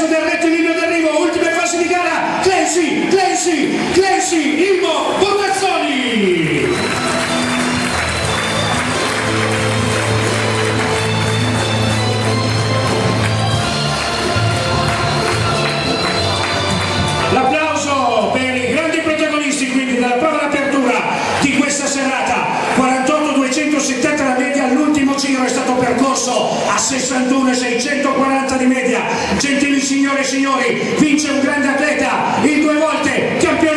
successo del rettilineo d'arrivo, ultime fasi di gara, Clancy, Immo, Botazzoni. L'applauso per i grandi protagonisti quindi della prova d'apertura di questa serata. 48,270 la media, l'ultimo giro è stato percorso a 61,640 di media. Gentili signore e signori, vince un grande atleta, il 2 volte campione